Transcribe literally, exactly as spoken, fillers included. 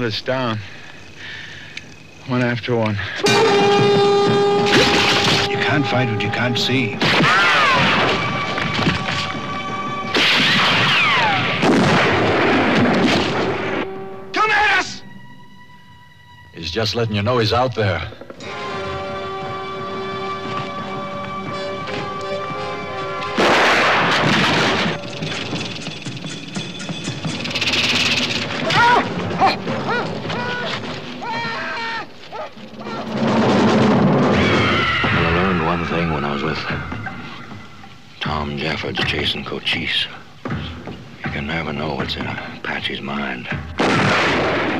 us down. One after one. You can't fight what you can't see. Come at us! He's just letting you know he's out there. One thing when I was with Tom Jeffords chasing Cochise. You can never know what's in Apache's mind.